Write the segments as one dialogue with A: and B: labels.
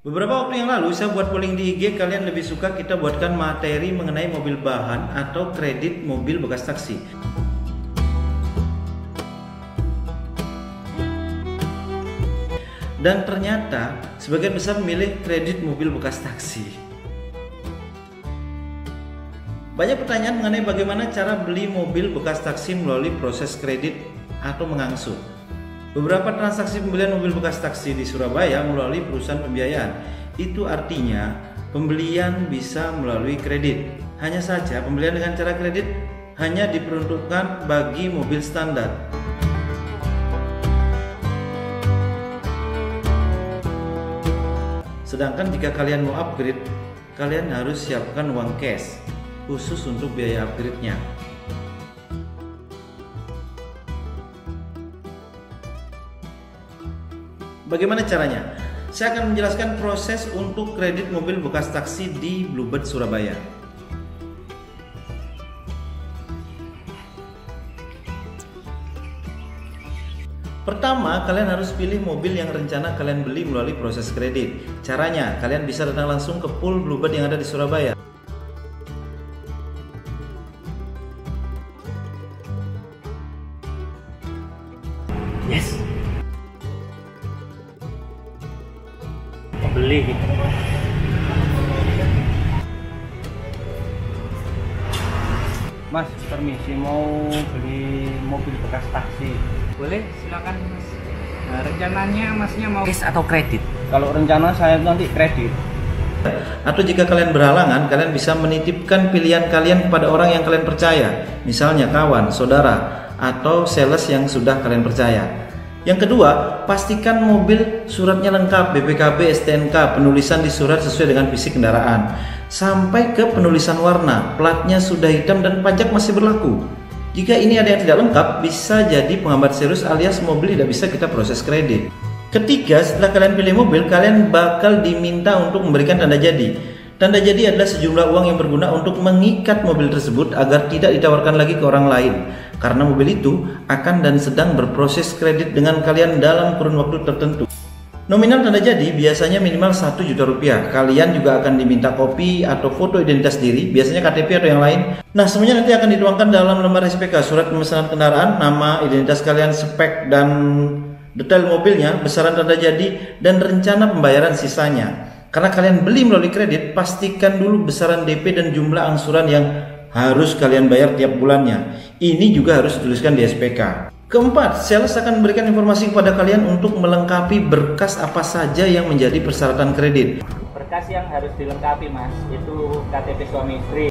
A: Beberapa waktu yang lalu saya buat polling di IG, kalian lebih suka kita buatkan materi mengenai mobil bahan atau kredit mobil bekas taksi. Dan ternyata sebagian besar memilih kredit mobil bekas taksi. Banyak pertanyaan mengenai bagaimana cara beli mobil bekas taksi melalui proses kredit atau mengangsur. Beberapa transaksi pembelian mobil bekas taksi di Surabaya melalui perusahaan pembiayaan. Itu artinya pembelian bisa melalui kredit. Hanya saja pembelian dengan cara kredit hanya diperuntukkan bagi mobil standar. Sedangkan jika kalian mau upgrade, kalian harus siapkan uang cash khusus untuk biaya upgrade-nya. Bagaimana caranya? Saya akan menjelaskan proses untuk kredit mobil bekas taksi di Bluebird Surabaya. Pertama, kalian harus pilih mobil yang rencana kalian beli melalui proses kredit. Caranya, kalian bisa datang langsung ke pool Bluebird yang ada di Surabaya.
B: Yes. Beli gitu. Mas, permisi, mau beli mobil bekas taksi. Boleh, silakan Mas. Nah, rencananya Masnya mau cash atau kredit? Kalau rencana saya nanti kredit.
A: Atau jika kalian berhalangan, kalian bisa menitipkan pilihan kalian kepada orang yang kalian percaya. Misalnya kawan, saudara, atau sales yang sudah kalian percaya. Yang kedua, pastikan mobil suratnya lengkap, BPKB, STNK, penulisan di surat sesuai dengan fisik kendaraan. Sampai ke penulisan warna, platnya sudah hitam dan pajak masih berlaku. Jika ini ada yang tidak lengkap, bisa jadi penghambat serius alias mobil tidak bisa kita proses kredit. Ketiga, setelah kalian pilih mobil, kalian bakal diminta untuk memberikan tanda jadi. Tanda jadi adalah sejumlah uang yang berguna untuk mengikat mobil tersebut agar tidak ditawarkan lagi ke orang lain. Karena mobil itu akan dan sedang berproses kredit dengan kalian dalam kurun waktu tertentu. Nominal tanda jadi biasanya minimal 1 juta rupiah. Kalian juga akan diminta kopi atau foto identitas diri, biasanya KTP atau yang lain. Nah, semuanya nanti akan dituangkan dalam lembar SPK, surat pemesanan kendaraan, nama, identitas kalian, spek dan detail mobilnya, besaran tanda jadi, dan rencana pembayaran sisanya. Karena kalian beli melalui kredit, pastikan dulu besaran DP dan jumlah angsuran yang harus kalian bayar tiap bulannya. Ini juga harus dituliskan di SPK. Keempat, sales akan memberikan informasi kepada kalian untuk melengkapi berkas apa saja yang menjadi persyaratan kredit.
B: Berkas yang harus dilengkapi, Mas, itu KTP suami istri,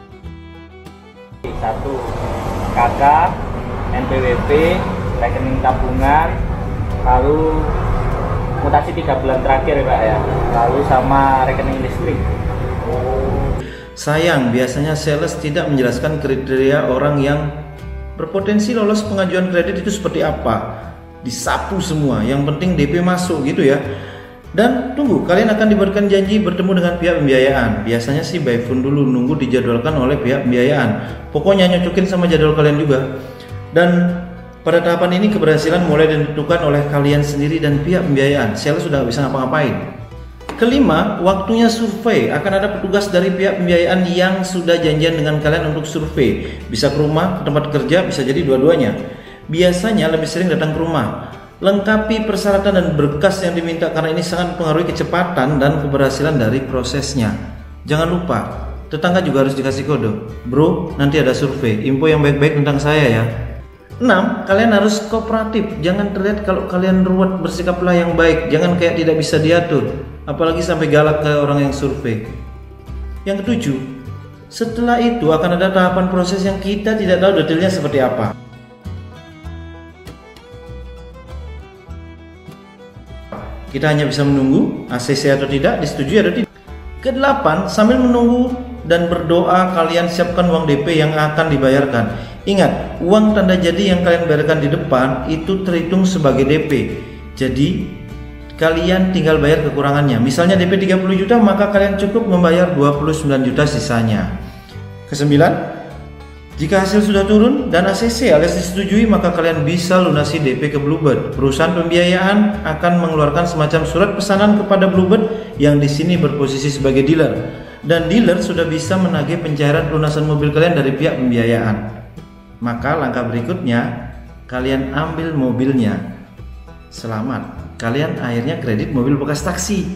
B: 1 KK, NPWP, rekening tabungan, lalu mutasi 3 bulan terakhir ya Pak ya, lalu sama rekening listrik.
A: Sayang, biasanya sales tidak menjelaskan kriteria orang yang berpotensi lolos pengajuan kredit itu seperti apa. Disapu semua, yang penting DP masuk gitu ya. Dan tunggu, kalian akan diberikan janji bertemu dengan pihak pembiayaan. Biasanya sih by phone dulu, nunggu dijadwalkan oleh pihak pembiayaan. Pokoknya nyocokin sama jadwal kalian juga. Dan pada tahapan ini keberhasilan mulai ditentukan oleh kalian sendiri dan pihak pembiayaan. Sales sudah nggak bisa ngapa-ngapain. Kelima, waktunya survei. Akan ada petugas dari pihak pembiayaan yang sudah janjian dengan kalian untuk survei. Bisa ke rumah, ke tempat kerja, bisa jadi dua-duanya. Biasanya lebih sering datang ke rumah. Lengkapi persyaratan dan berkas yang diminta karena ini sangat mempengaruhi kecepatan dan keberhasilan dari prosesnya. Jangan lupa, tetangga juga harus dikasih kode. Bro, nanti ada survei. Info yang baik-baik tentang saya ya. 6. Kalian harus kooperatif. Jangan terlihat kalau kalian ruwet, bersikaplah yang baik. Jangan kayak tidak bisa diatur, apalagi sampai galak ke orang yang survei. Yang ketujuh, setelah itu akan ada tahapan proses yang kita tidak tahu detailnya seperti apa. Kita hanya bisa menunggu ACC atau tidak, disetujui atau tidak. Kedelapan, sambil menunggu dan berdoa, kalian siapkan uang DP yang akan dibayarkan. Ingat, uang tanda jadi yang kalian bayarkan di depan itu terhitung sebagai DP. Jadi kalian tinggal bayar kekurangannya. Misalnya DP 30 juta, maka kalian cukup membayar 29 juta sisanya. Kesembilan, Jika hasil sudah turun dan ACC alias disetujui, maka kalian bisa lunasi DP ke Bluebird. Perusahaan pembiayaan akan mengeluarkan semacam surat pesanan kepada Bluebird yang di sini berposisi sebagai dealer. Dan dealer sudah bisa menagih pencairan pelunasan mobil kalian dari pihak pembiayaan. Maka langkah berikutnya, kalian ambil mobilnya. Selamat, kalian akhirnya kredit mobil bekas taksi.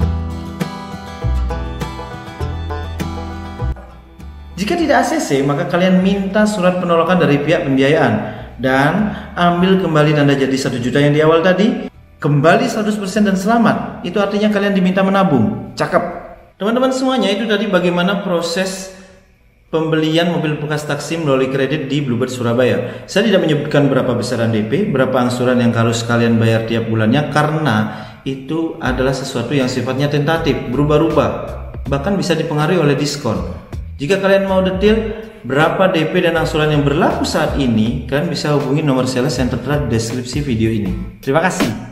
A: Jika tidak ACC, maka kalian minta surat penolakan dari pihak pembiayaan dan ambil kembali tanda jadi 1 juta yang di awal tadi, kembali 100% dan selamat. Itu artinya kalian diminta menabung. Cakep. Teman-teman semuanya, itu tadi bagaimana proses pembelian mobil bekas taksi melalui kredit di Bluebird Surabaya. Saya tidak menyebutkan berapa besaran DP, berapa angsuran yang harus kalian bayar tiap bulannya, karena itu adalah sesuatu yang sifatnya tentatif, berubah-ubah, bahkan bisa dipengaruhi oleh diskon. Jika kalian mau detail berapa DP dan angsuran yang berlaku saat ini, kalian bisa hubungi nomor sales yang tertera di deskripsi video ini. Terima kasih.